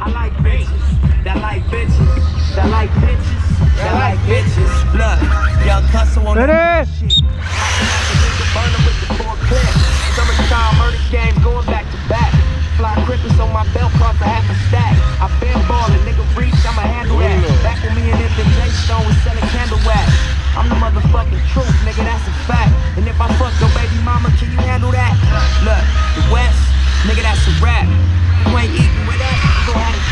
I like bitches that like bitches that like bitches that like bitches. Look, young hustle on that shit. Burn them with the 4 clip. Summertime murder game going back to back. Fly cripples on my belt cost a half a stack. I been ballin', nigga reach, I'ma handle that. Back when me and Infant J Stone was selling candle wax. I'm the motherfucking truth, nigga, that's a fact. And if I fuck your baby mama, can you handle that? Look, the West, nigga, that's a rap. You ain't eating with us, you gon' have to